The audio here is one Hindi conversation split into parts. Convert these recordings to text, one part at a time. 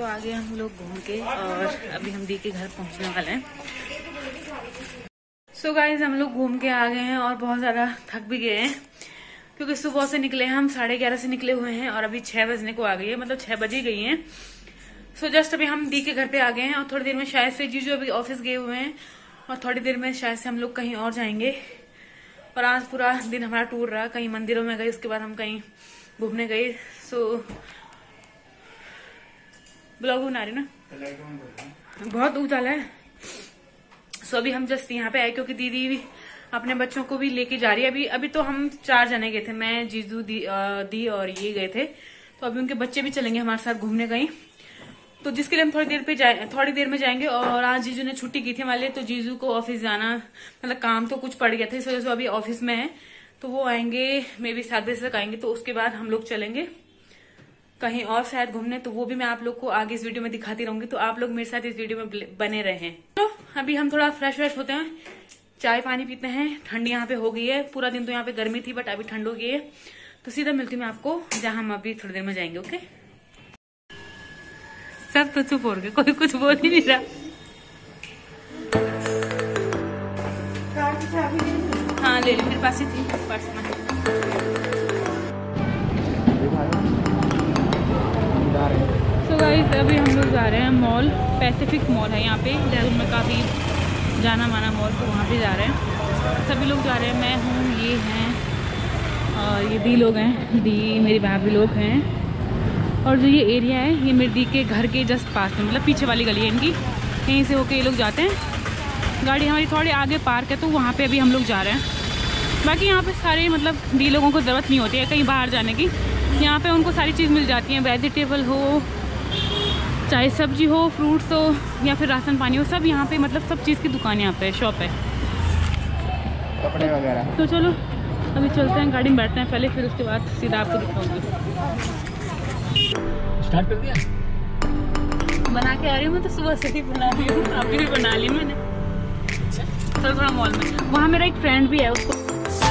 तो आ गए हम लोग घूम के और अभी हम दी के घर पहुंचने वाले हैं। सो गाइज हम लोग घूम के आ गए हैं और बहुत ज्यादा थक भी गए हैं क्योंकि सुबह से निकले हैं हम 11:30 से निकले हुए हैं और अभी 6 बजने को आ गई है, मतलब 6 बज ही गई हैं। सो जस्ट अभी हम दी के घर पे आ गए हैं और थोड़ी देर में शायद से जीजू अभी ऑफिस गए हुए हैं और थोड़ी देर में शायद से हम लोग कहीं और जाएंगे। और आज पूरा दिन हमारा टूर रहा, कहीं मंदिरों में गए, उसके बाद हम कहीं घूमने गए। सो ब्लॉग बना रही ना, बहुत उजाला है। सो अभी हम जस्ट यहाँ पे आए क्योंकि दीदी भी अपने बच्चों को भी लेके जा रही है। अभी तो हम 4 जने गए थे, मैं, जीजू, दी और ये गए थे। तो अभी उनके बच्चे भी चलेंगे हमारे साथ घूमने कहीं, तो जिसके लिए हम थोड़ी देर में जाएंगे। और आज जीजू ने छुट्टी की थी हमारे लिए, तो जीजू को ऑफिस जाना, मतलब काम तो कुछ पड़ गया था, इस वजह से अभी ऑफिस में है। तो वो आएंगे मे बी 7 बजे तक आएंगे, तो उसके बाद हम लोग चलेंगे कहीं और शायद घूमने। तो वो भी मैं आप लोग को आगे इस वीडियो में दिखाती रहूंगी, तो आप लोग मेरे साथ इस वीडियो में बने रहें। तो अभी हम थोड़ा फ्रेश होते हैं, चाय पानी पीते हैं। ठंड यहाँ पे हो गई है, पूरा दिन तो यहाँ पे गर्मी थी बट अभी ठंड हो गई है। तो सीधा मिलती हूँ मैं आपको जहाँ हम अभी थोड़ी देर में जाएंगे। ओके, सब तो चुप हो गए, कोई कुछ बोल ही नहीं रहा। हाँ ले ली, मेरे पास ही थी पर्स में। सो गाइस अभी हम लोग जा रहे हैं मॉल, पैसिफिक मॉल है यहाँ पे देहरादून में, काफी जाना माना मॉल, तो वहाँ पे जा रहे हैं। सभी लोग जा रहे हैं, मैं हूँ, ये हैं और ये दी लोग हैं, दी मेरी भाभी लोग हैं। और जो ये एरिया है ये मेरी दी के घर के जस्ट पास में, मतलब पीछे वाली गली है इनकी, कहीं से होके ये लोग जाते हैं। गाड़ी हमारी थोड़ी आगे पार्क है, तो वहाँ पे अभी हम लोग जा रहे हैं। बाकी यहाँ पे सारे मतलब दी लोगों को ज़रूरत नहीं होती है कहीं बाहर जाने की, यहाँ पे उनको सारी चीज़ मिल जाती है, वेजिटेबल हो, चाहे सब्जी हो, फ्रूट्स हो, या फिर राशन पानी हो, सब यहाँ पे, मतलब सब चीज़ की दुकान यहाँ पे, शॉप है, कपड़े वगैरह। तो चलो अभी चलते हैं, गाड़ी में बैठते हैं पहले, फिर उसके बाद सीधा आपको दिखाऊंगी। स्टार्ट कर दिया, बना के आ रही हूँ मैं, तो सुबह से ही बना रही हूँ, अभी भी बना ली मैंने। चल थोड़ा मॉल में, वहाँ मेरा एक फ्रेंड भी है, उसको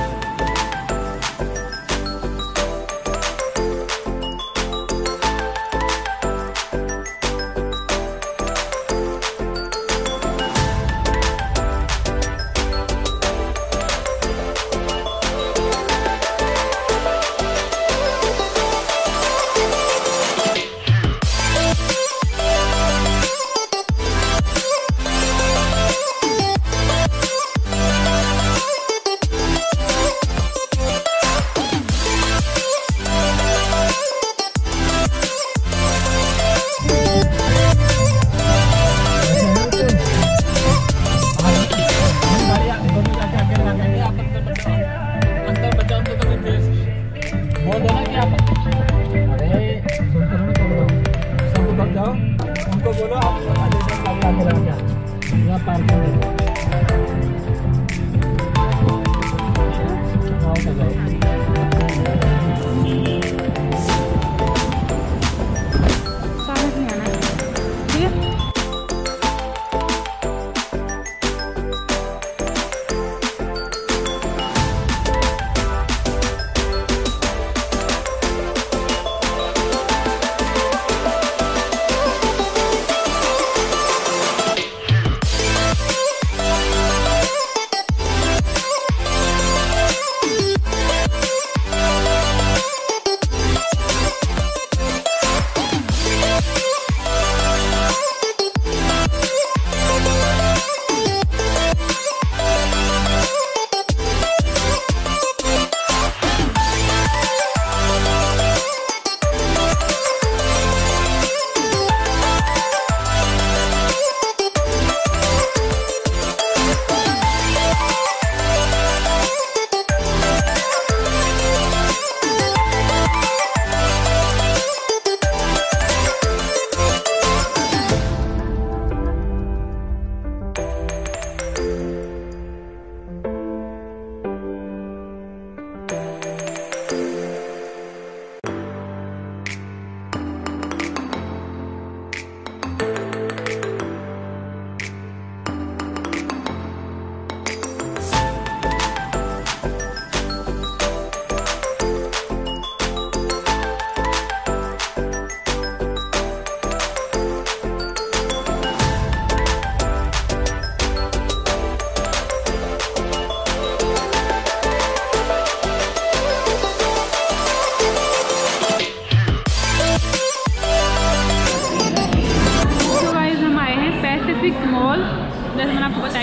उनको बोलो आप यहाँ पार्किंग है।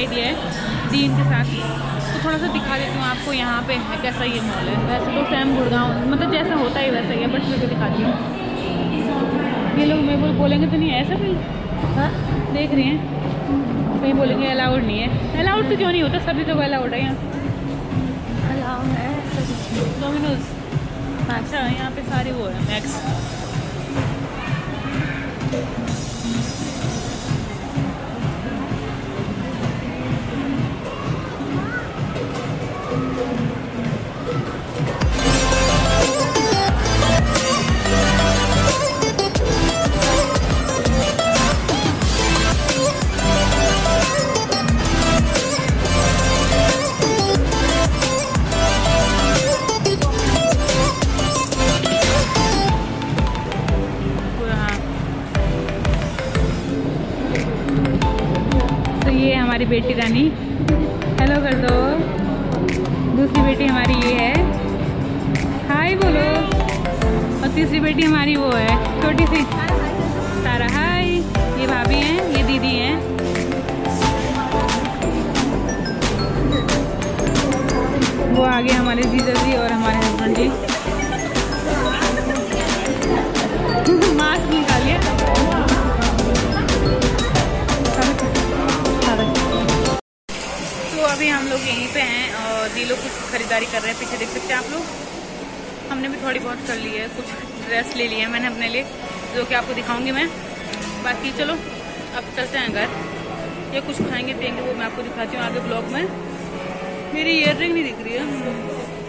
दिखाई दिया है दीन के साथ, तो थोड़ा सा दिखा देती हूँ आपको यहाँ पे है कैसा ये मॉल है। वैसे तो सेम गुड़गांव मतलब जैसा होता है वैसा ही है, बट मैं दिखाती हूँ। ये लोग मेरे को बोलेंगे तो नहीं है ऐसा भी, हाँ देख रही हैं कहीं बोलेंगे अलाउड नहीं है। अलाउड तो क्यों नहीं होता, सभी जगह अलाउड है यहाँ। अलाउड है डोमिनोज, अच्छा यहाँ पे सारी वो है मैक्स। हमारी बेटी रानी हेलो कर दो। दूसरी बेटी हमारी ये है, हाय बोलो। और तीसरी बेटी हमारी वो है छोटी सी तारा, हाय। ये भाभी हैं, ये दीदी हैं। वो आगे हमारे जीजा जी और हमारे हस्बैंड जी। मास्क निकालिए। तो अभी हम लोग यहीं पे हैं और ये लोग कुछ खरीदारी कर रहे हैं, पीछे देख सकते हैं आप लोग। हमने भी थोड़ी बहुत कर ली है, कुछ ड्रेस ले लिया है मैंने अपने लिए, जो कि आपको दिखाऊंगी मैं। बाकी चलो अब चलते हैं घर, या कुछ खाएंगे पियेंगे वो मैं आपको दिखाती हूँ आगे ब्लॉग में। मेरी ईयर रिंग नहीं दिख रही है।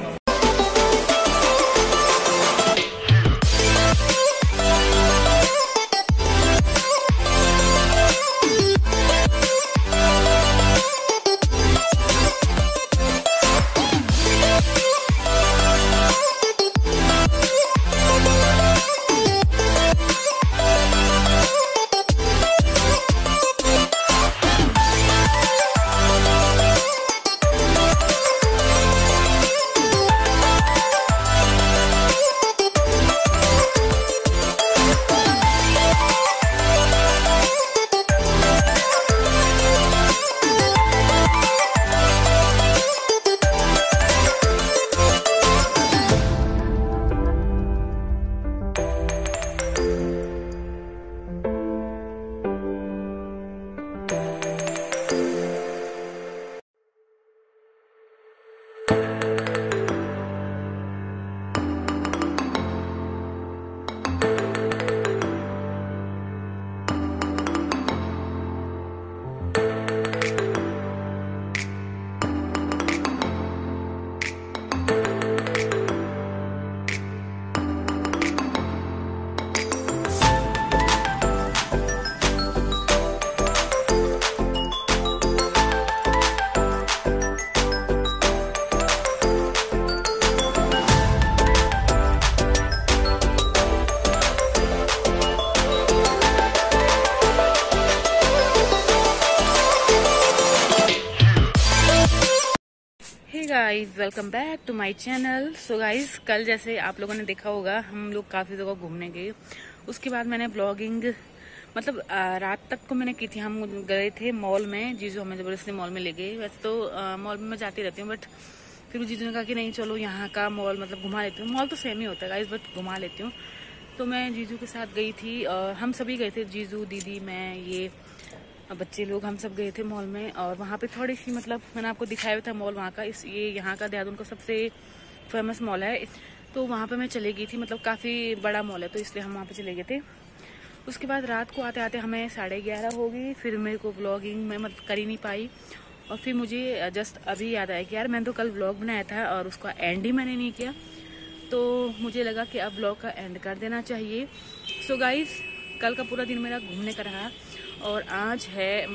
Guys welcome back to my channel. So guys कल जैसे आप लोगों ने देखा होगा हम लोग काफी जगह घूमने गए। उसके बाद मैंने ब्लॉगिंग मतलब रात तक को मैंने की थी। हम गए थे मॉल में, जीजू हमें जबरदस्ती मॉल में ले गए। वैसे तो मॉल में मैं जाती रहती हूँ, बट फिर जीजू ने कहा कि नहीं चलो यहाँ का मॉल मतलब घुमा लेती हूँ। मॉल तो सेम ही होता है गाइज, बट घुमा लेती हूँ। तो मैं जीजू के साथ गई थी, हम सभी गए थे, जीजू दीदी मैं ये बच्चे लोग, हम सब गए थे मॉल में। और वहाँ पे थोड़ी सी मतलब मैंने आपको दिखाया था मॉल वहाँ का, ये यहाँ का देहरादून का सबसे फेमस मॉल है। तो वहाँ पे मैं चली गई थी, मतलब काफ़ी बड़ा मॉल है तो इसलिए हम वहाँ पे चले गए थे। उसके बाद रात को आते आते हमें 11:30 हो गई। फिर मेरे को व्लॉगिंग में मतलब कर ही नहीं पाई। और फिर मुझे जस्ट अभी याद आया कि यार मैंने तो कल व्लॉग बनाया था और उसका एंड ही मैंने नहीं किया। तो मुझे लगा कि अब व्लॉग का एंड कर देना चाहिए। सो गाइज कल का पूरा दिन मेरा घूमने का रहा। और आज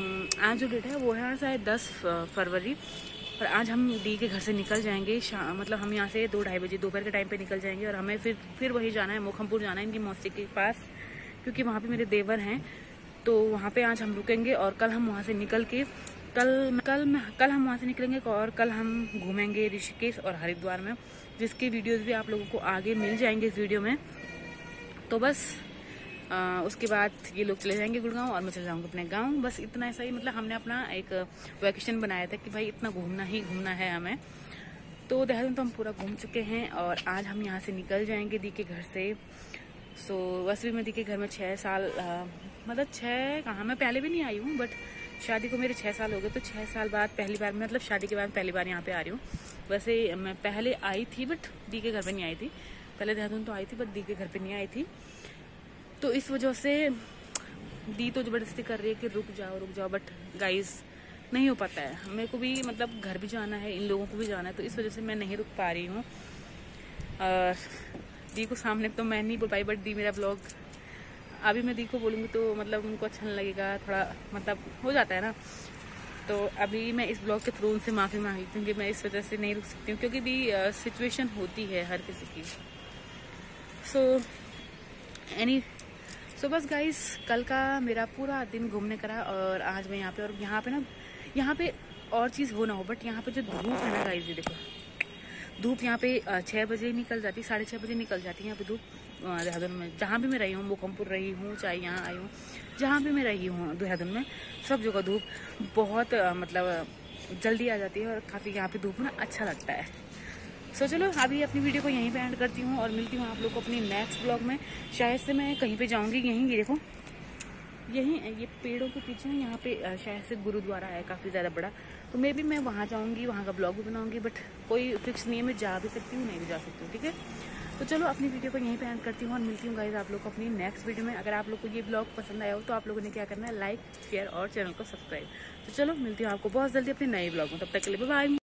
जो डेट है वो है शायद 10 फरवरी। और आज हम दी के घर से निकल जाएंगे मतलब हम यहाँ से 2-2:30 बजे दोपहर के टाइम पे निकल जाएंगे। और हमें फिर वही जाना है, मोखमपुर जाना है इनकी मौसी के पास, क्योंकि वहाँ पे मेरे देवर हैं। तो वहाँ पे आज हम रुकेंगे और कल हम वहाँ से निकल के कल हम वहाँ से निकलेंगे और कल हम घूमेंगे ऋषिकेश और हरिद्वार में, जिसके वीडियोज़ भी आप लोगों को आगे मिल जाएंगे इस वीडियो में। तो बस उसके बाद ये लोग चले जाएंगे गुड़गांव और मैं चले जाऊंगी अपने गांव। बस इतना ऐसा ही, मतलब हमने अपना एक वैकेशन बनाया था कि भाई इतना घूमना ही घूमना है हमें। तो देहरादून तो हम पूरा घूम चुके हैं और आज हम यहाँ से निकल जाएंगे दी के घर से। सो वैसे भी मैं दी के घर में 6 साल मतलब 6 कहाँ, मैं पहले भी नहीं आई हूँ, बट शादी को मेरे 6 साल हो गए। तो 6 साल बाद पहली बार, मतलब शादी के बाद पहली बार यहाँ पे आ रही हूँ। वैसे मैं पहले आई थी बट दी के घर पे नहीं आई थी। पहले देहरादून तो आई थी बट दी के घर पे नहीं आई थी। तो इस वजह से दी तो जबरदस्ती कर रही है कि रुक जाओ, बट गाइस नहीं हो पाता है। मेरे को भी मतलब घर भी जाना है, इन लोगों को भी जाना है, तो इस वजह से मैं नहीं रुक पा रही हूँ। दी को सामने तो मैं नहीं बोल पाई, बट दी मेरा ब्लॉग अभी मैं दी को बोलूँगी तो मतलब उनको अच्छा नहीं लगेगा, थोड़ा मतलब हो जाता है ना। तो अभी मैं इस ब्लॉग के थ्रू उनसे माफ़ी मांग लेती हूँ कि मैं इस वजह से नहीं रुक सकती हूँ, क्योंकि दी सिचुएशन होती है हर किसी की। सो बस गाइस, कल का मेरा पूरा दिन घूमने का रहा और आज मैं यहाँ पे, और यहाँ पे और चीज़ हो ना हो, बट यहाँ पे जो धूप है ना गाइस, ये देखो धूप यहाँ पे 6 बजे निकल जाती, 6:30 बजे निकल जाती है यहाँ पे धूप देहरादून में। जहाँ भी मैं रही हूँ, मोकमपुर रही हूँ, चाहे यहाँ आई हूँ, जहाँ भी मैं रही हूँ देहरादून में, सब जगह धूप बहुत मतलब जल्दी आ जाती है और काफ़ी यहाँ पे धूप ना अच्छा लगता है। सो चलो अभी अपनी वीडियो को यहीं पे एंड करती हूँ और मिलती हूँ आप लोग को अपनी नेक्स्ट ब्लॉग में। शायद से मैं कहीं पे जाऊँगी, यहीं ये देखो, यहीं ये पेड़ों के पीछे यहाँ पे शायद से गुरुद्वारा है काफ़ी ज़्यादा बड़ा, तो मे भी मैं वहाँ जाऊँगी, वहाँ का ब्लॉग भी बनाऊँगी, बट कोई फिक्स नहीं है, मैं जा भी सकती हूँ नहीं भी जा सकती हूँ, ठीक है। तो चलो अपनी वीडियो को यहीं पे एंड करती हूँ और मिलती हूँ गाइस आप लोग को अपनी नेक्स्ट वीडियो में। अगर आप लोग को ये ब्लॉग पसंद आया हो तो आप लोगों ने क्या करना है, लाइक शेयर और चैनल को सब्सक्राइब। तो चलो मिलती हूँ आपको बहुत जल्दी अपने नए ब्लॉग में, तब तक के लिए बाय बाय।